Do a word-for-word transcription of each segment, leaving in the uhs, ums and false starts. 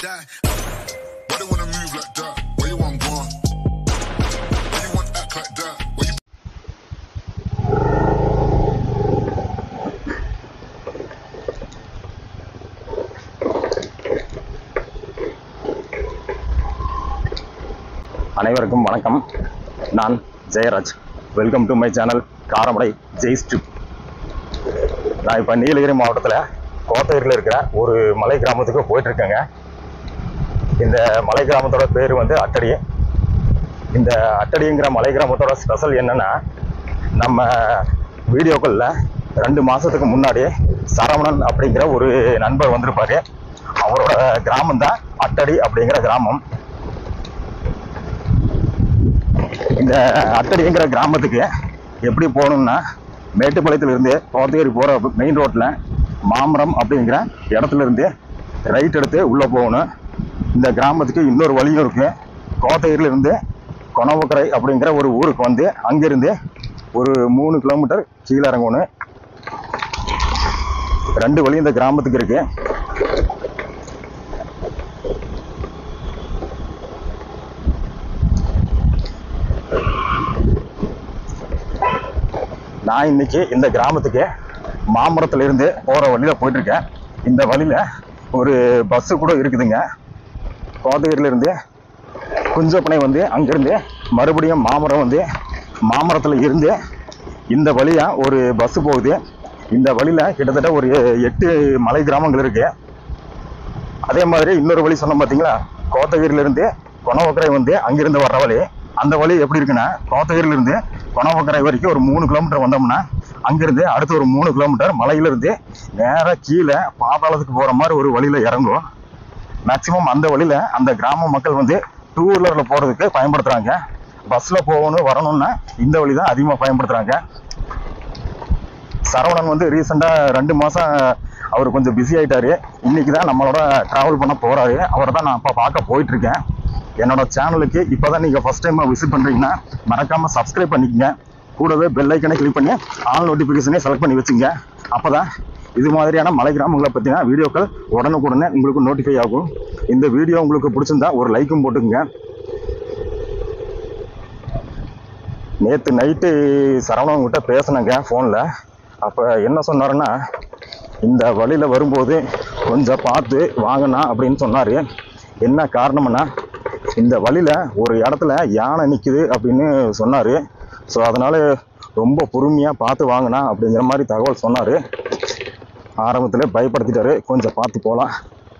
die. Why they wanna move like that? Where you want go? Why you want act like that? Where you அனைவருக்கும் வணக்கம். நான் ஜெயராஜ். Welcome to my channel Karamadai Jai strip. நான் இப்போ நீலகிரி மாவட்டத்தில் கோத்தகிரியில் இருக்கிற ஒரு மலை கிராமத்துக்கு போயிட்டுருக்கேங்க. இந்த மலை கிராமத்தோட பேர் வந்து அட்டடி. இந்த அட்டடிங்கிற மலை கிராமத்தோட ஸ்பெஷல் என்னென்னா, நம்ம வீடியோக்களில் ரெண்டு மாதத்துக்கு முன்னாடி சரவணன் அப்படிங்கிற ஒரு நண்பர் வந்திருப்பார். அவரோட கிராமம் தான் அட்டடி அப்படிங்கிற கிராமம். இந்த அட்டடிங்கிற கிராமத்துக்கு எப்படி போகணும்னா, மேட்டுப்பாளையத்திலிருந்து கோத்தகிரி போகிற மெயின் ரோட்டில் மாமரம் அப்படிங்கிற இடத்துல இருந்து ரைட் எடுத்து உள்ளே போகணும். இந்த கிராமத்துக்கு இன்னொரு வழியும் இருக்குது. கோத்தகிரியிலிருந்து கொணவக்கரை அப்படிங்கிற ஒரு ஊருக்கு வந்து அங்கேருந்து ஒரு மூணு கிலோமீட்டர் கீழே இறங்கணும். ரெண்டு வழி இந்த கிராமத்துக்கு இருக்குது. நான் இன்னைக்கு இந்த கிராமத்துக்கு மாமரத்துல இருந்து போற வழியில போயிட்டு இருக்கேன். இந்த வழியில ஒரு பஸ் கூட இருக்குதுங்க. கோத்தகிரில இருந்து குஞ்சப்பனை வந்து அங்கிருந்து மறுபடியும் மாமரம் வந்து மாமரத்துல இருந்து இந்த வழியா ஒரு பஸ் போகுது. இந்த வழியில கிட்டத்தட்ட ஒரு எட்டு மலை கிராமங்கள் இருக்கு. அதே மாதிரி இன்னொரு வழி சொன்னோம் பார்த்தீங்களா, கோத்தகிரில இருந்து கொணவக்கரை வந்து அங்கிருந்து வர்ற வழி. அந்த வழி எப்படி இருக்குன்னா, கோத்தகிரில இருந்து கொணவக்கரை வரைக்கும் ஒரு மூணு கிலோமீட்டர் வந்தோம்னா அங்கிருந்து அடுத்து ஒரு மூணு கிலோமீட்டர் மலையிலிருந்து நேராக கீழே பாதாளத்துக்கு போற மாதிரி ஒரு வழியில இறங்கும். மேக்சிமம் அந்த வழியில அந்த கிராம மக்கள் வந்து டூ வீலர்ல போறதுக்கு பயன்படுத்துறாங்க. பஸ்ல போகணும் வரணும்னா இந்த வழி தான் அதிகமாக பயன்படுத்துறாங்க. சரவணன் வந்து ரீசெண்டா ரெண்டு மாசம் அவர் கொஞ்சம் பிஸி ஆயிட்டாரு. இன்னைக்கு தான் நம்மளோட டிராவல் பண்ண போறாரு. அவரை தான் நான் இப்போ பார்க்க போயிட்டு இருக்கேன். என்னோட சேனலுக்கு இப்போதான் நீங்கள் ஃபர்ஸ்ட் டைம் விசிட் பண்ணுறீங்கன்னா மறக்காமல் சப்ஸ்கிரைப் பண்ணிக்கங்க. கூடவே பெல் ஐக்கனை கிளிக் பண்ணி ஆல் நோட்டிஃபிகேஷனே செலக்ட் பண்ணி வச்சுங்க. அப்போ தான் இது மாதிரியான மலை கிராமங்களை பற்றின வீடியோக்கள் உடனுக்குடனே உங்களுக்கு நோட்டிஃபை ஆகும். இந்த வீடியோ உங்களுக்கு பிடிச்சிருந்தா ஒரு லைக்கும் போட்டுக்குங்க. நேற்று நைட்டு சரவணங்கிட்ட பேசினேங்க ஃபோனில். அப்போ என்ன சொன்னாருன்னா, இந்த வழியில் வரும்போது கொஞ்சம் பார்த்து வாங்கினா அப்படின்னு சொன்னார். என்ன காரணம்னா, இந்த வழியில் ஒரு இடத்துல யானை நிற்குது அப்படின்னு சொன்னார். ஸோ அதனால் ரொம்ப பொறுமையாக பார்த்து வாங்கினா அப்படிங்கிற மாதிரி தகவல் சொன்னார். ஆரம்பத்தில் பயப்படுத்திட்டாரு. கொஞ்சம் பார்த்து போகலாம்.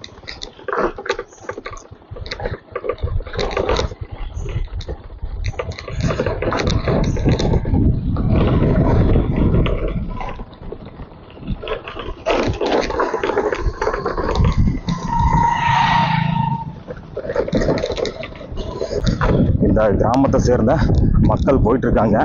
இந்த கிராமத்தை சேர்ந்த மக்கள் போயிட்டு இருக்காங்க.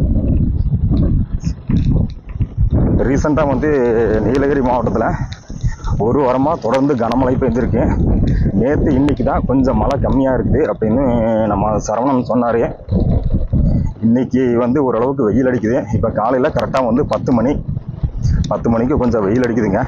ரீசெண்டாக வந்து நீலகிரி மாவட்டத்தில் ஒரு வாரமாக தொடர்ந்து கனமழை பெஞ்சிருக்கு. நேற்று இன்னைக்கு தான் கொஞ்சம் மழை கம்மியாக இருக்குது அப்படின்னு நம்ம சரவணன் சொன்னார். இன்னைக்கு வந்து ஓரளவுக்கு வெயில் அடிக்குது. இப்போ காலையில் கரெக்டாக வந்து பத்து மணி பத்து மணிக்கு கொஞ்சம் வெயில் அடிக்குதுங்க.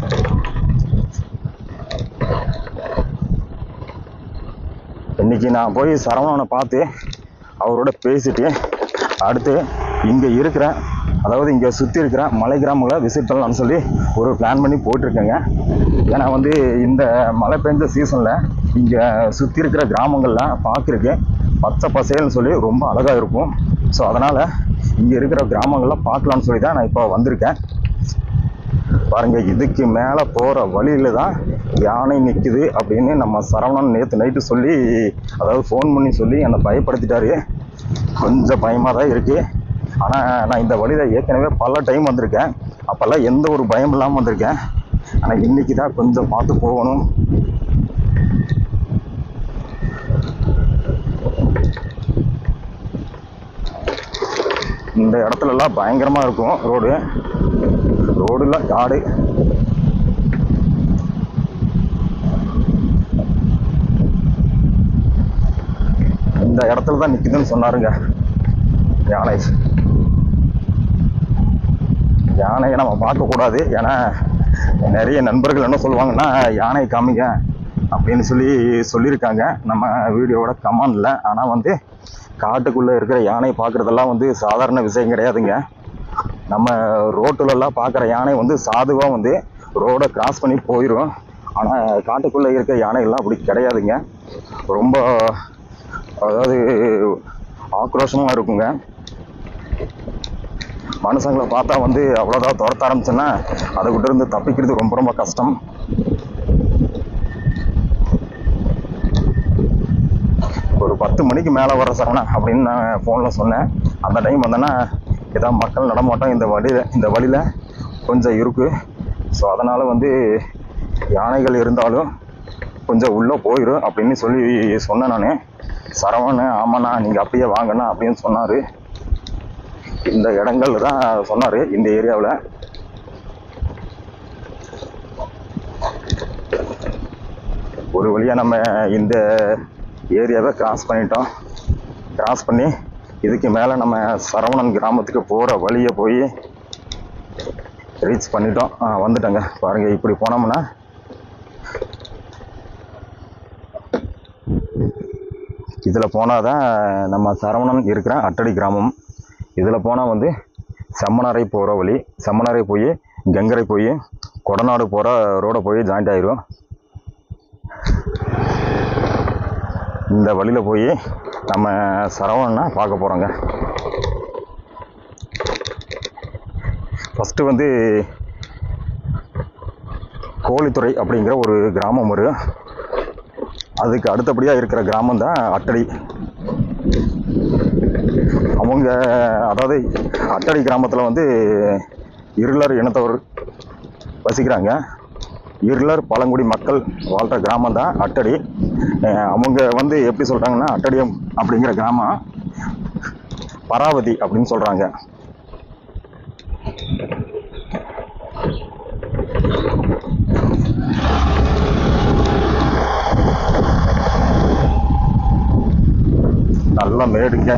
இன்னைக்கு நான் போய் சரவணனை பார்த்து அவரோட பேசிட்டு அடுத்து இங்கே இருக்கிற, அதாவது இங்கே சுற்றி இருக்கிற மலை கிராமங்களை விசிட் பண்ணலாம்னு சொல்லி ஒரு பிளான் பண்ணி போயிட்டுருக்கேங்க. ஏன்னா வந்து இந்த மழை பெஞ்ச சீசனில் இங்கே சுற்றி இருக்கிற கிராமங்கள்லாம் பார்க்குறக்கு பச்சை பசேல்னு சொல்லி ரொம்ப அழகாக இருக்கும். ஸோ அதனால் இங்கே இருக்கிற கிராமங்கள்லாம் பார்க்கலான்னு சொல்லி தான் நான் இப்போ வந்திருக்கேன். பாருங்க, இதுக்கு மேலே போகிற வழியில தான் யானை நிற்குது அப்படின்னு நம்ம சரவணன் நேற்று நைட்டு சொல்லி, அதாவது ஃபோன் பண்ணி சொல்லி என்னை பயப்படுத்திட்டாரு. கொஞ்சம் பயமாக தான் இருக்குது. ஆனால் நான் இந்த வழியில் ஏற்கனவே பல டைம் வந்திருக்கேன். அப்போல்லாம் எந்த ஒரு பயம் இல்லாமல் வந்திருக்கேன். ஆனால் இன்னைக்கு தான் கொஞ்சம் பார்த்து போகணும். இந்த இடத்துலலாம் பயங்கரமாக இருக்கும் ரோடு. ரோடுல காடு. இந்த இடத்துல தான் நிற்குதுன்னு சொன்னாருங்க யானை. யானையை நம்ம பார்க்கக்கூடாது. ஏன்னா நிறைய நண்பர்கள் என்ன சொல்லுவாங்கன்னா, யானை காமிங்க அப்படின்னு சொல்லி சொல்லியிருக்காங்க நம்ம வீடியோவோட கமெண்ட்ல. ஆனால் வந்து காட்டுக்குள்ளே இருக்கிற யானை பார்க்குறதெல்லாம் வந்து சாதாரண விஷயம் கிடையாதுங்க. நம்ம ரோட்டுலலாம் பார்க்குற யானை வந்து சாதுவாக வந்து ரோடை கிராஸ் பண்ணி போயிடும். ஆனால் காட்டுக்குள்ளே இருக்கிற யானைகள்லாம் அப்படி கிடையாதுங்க. ரொம்ப அதாவது ஆக்ரோஷமாக இருக்குங்க. மனுஷங்களை பார்த்தா வந்து அவ்வளோதான் துரத்த ஆரம்பிச்சுன்னா அதுக்கிட்ட இருந்து தப்பிக்கிறது ரொம்ப ரொம்ப கஷ்டம். ஒரு பத்து மணிக்கு மேலே வர சரவணா அப்படின்னு நான் ஃபோனில் சொன்னேன். அந்த டைம் வந்தேன்னா ஏதாவது மக்கள் நடமாட்டம் இந்த வழியில் இந்த வழியில் கொஞ்சம் இருக்குது. ஸோ அதனால் வந்து யானைகள் இருந்தாலும் கொஞ்சம் உள்ளே போயிடும் அப்படின்னு சொல்லி சொன்னேன் நான். சரவணன் ஆமாண்ணா நீங்கள் அப்படியே வாங்கண்ணா அப்படின்னு சொன்னார். இந்த இடங்கள் தான் சொன்னார் இந்த ஏரியாவில். ஒரு வழியாக நம்ம இந்த ஏரியாவை கிராஸ் பண்ணிட்டோம். கிராஸ் பண்ணி இதுக்கு மேலே நம்ம சரவணன் கிராமத்துக்கு போகிற வழியை போய் ரீச் பண்ணிட்டோம். வந்துட்டோங்க. பாருங்கள், இப்படி போனோம்னா இதில் போனால் தான் நம்ம சரவணன் இருக்கிற அட்டடி கிராமம். இதில் போனால் வந்து செம்மனரை போகிற வழி. செம்மனரை போய் கங்கரை போய் கொடநாடு போகிற ரோடை போய் ஜாயிண்ட் ஆயிரும். இந்த வழியில் போய் நம்ம சரவணனை பார்க்க போகிறோங்க. ஃபஸ்ட்டு வந்து கோழித்துறை அப்படிங்கிற ஒரு கிராமம் வரும். அதுக்கு அடுத்தபடியாக இருக்கிற கிராமம் தான் அட்டடி. அவங்க அதாவது அட்டடி கிராமத்தில் வந்து இருளர் இனத்தவர் வசிக்கிறாங்க. இருளர் பழங்குடி மக்கள் வாழ்கிற கிராமம் தான் அட்டடி. அவங்க வந்து எப்படி சொல்கிறாங்கன்னா அட்டடியம் அப்படிங்கிற கிராமம் பராவதி அப்படின்னு சொல்கிறாங்க. நல்ல மேடுங்க.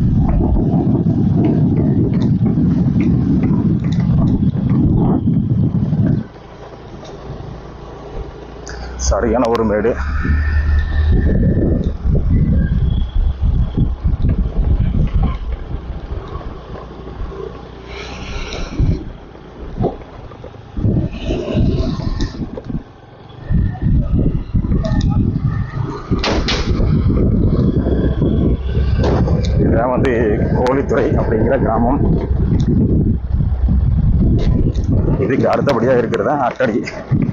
சரியான ஒரு மேடு. இதுதான் வந்து கோழித்துறை அப்படிங்கிற கிராமம். இதுக்கு அடுத்தபடியாக இருக்கிறதா அட்டடி.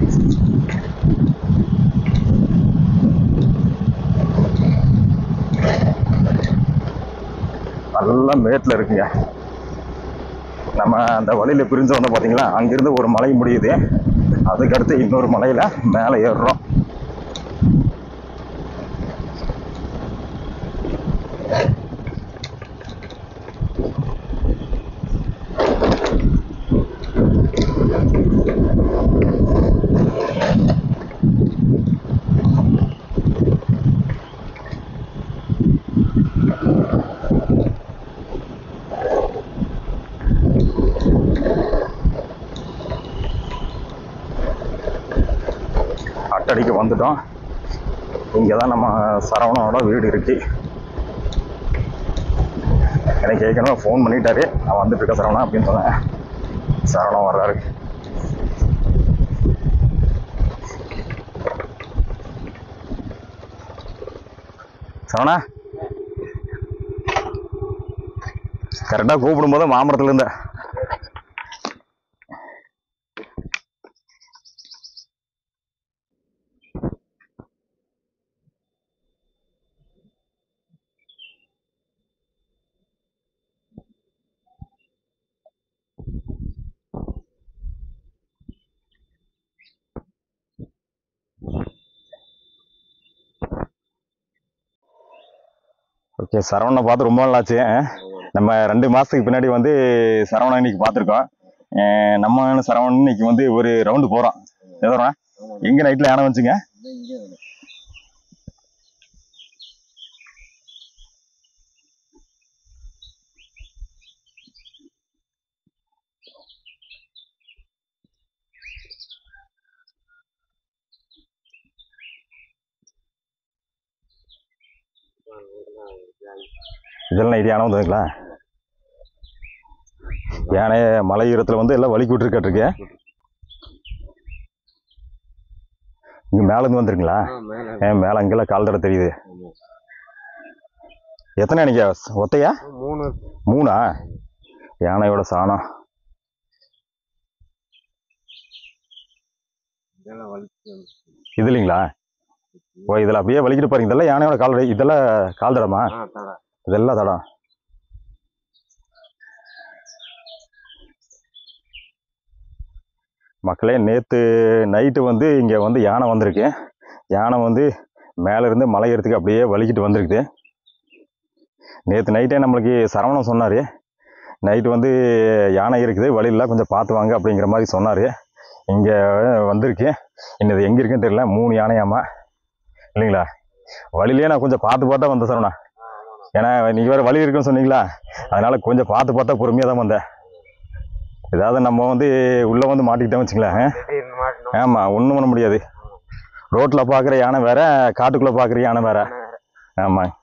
நல்ல மேட்டில் இருக்குங்க. நம்ம அந்த வழியில் பிரிஞ்சு வந்தோம் பார்த்தீங்களா, அங்கிருந்து ஒரு மலை முடியுது. அதுக்கடுத்து இன்னொரு மலையில் மேலே ஏறுறோம். அட்டடிக்கு வந்துட்டோம். இங்கே தான் நம்ம சரவணனோட வீடு இருக்கு. எனக்கு ஏற்கனவே ஃபோன் பண்ணிட்டாரு, நான் வந்துட்டு இருக்கேன் சரவணா அப்படின்னு சொன்னேன். சரவணன் வர்றாரு. சரவணா கரெக்டாக கூப்பிடும் போது மாமரத்துல இருந்த ஓகே. சரவணனை பார்த்து ரொம்ப நாள் ஆச்சு. நம்ம ரெண்டு மாசத்துக்கு பின்னாடி வந்து சரவணன் இன்னைக்கு பார்த்துருக்கோம். நம்ம சரவணன் இன்னைக்கு வந்து ஒரு ரவுண்டு போறோம். எதோறா எங்க நைட்ல யானை வந்துச்சுங்க? இதெல்லாம் நைட்டு யானை வந்ததுங்களா? யானை மலை ஈரத்தில் வந்து எல்லாம் வலிக்கு விட்டுருக்காட்டிருக்கு. இங்கே மேலேருந்து வந்துருங்களா? ஏன் மேலே அங்கெல்லாம் கால் தடை தெரியுது. எத்தனை அன்னைக்கு ஒத்தையா? மூணு. மூணா? யானையோட சாணம் இது இல்லைங்களா? ஓ, இதில் அப்படியே வலிக்கிட்டு பாருங்க. இதெல்லாம் யானையோட கால், இதெல்லாம் கால் தடமா? இதெல்லாம் தடம். மக்களே, நேற்று நைட்டு வந்து இங்கே வந்து யானை வந்திருக்கு. யானை வந்து மேலேருந்து மலை ஏறத்துக்கு அப்படியே வலிக்கிட்டு வந்திருக்குது. நேற்று நைட்டே நம்மளுக்கு சரவணன் சொன்னார், நைட்டு வந்து யானை இருக்குது வழியில் கொஞ்சம் பார்த்து வாங்க அப்படிங்கிற மாதிரி சொன்னார். இங்கே வந்திருக்கு. இன்னது எங்கே இருக்குன்னு தெரியல. மூணு யானையாமா இல்லைங்களா? வழியிலே நான் கொஞ்சம் பார்த்து பார்த்தா வந்தேன் சரவணா. ஏன்னா நீங்கள் வேறு வழி இருக்குன்னு சொன்னீங்களா, அதனால் கொஞ்சம் பார்த்து பார்த்தா பொறுமையாக தான் வந்தேன். ஏதாவது நம்ம வந்து உள்ளே வந்து மாட்டிக்கிட்டோம் வச்சுங்களேன். ஆமாம், ஒன்றும் பண்ண முடியாது. ரோட்டில் பார்க்குற யானை வேற, காட்டுக்குள்ளே பார்க்குற யானை வேற. ஆமாம்.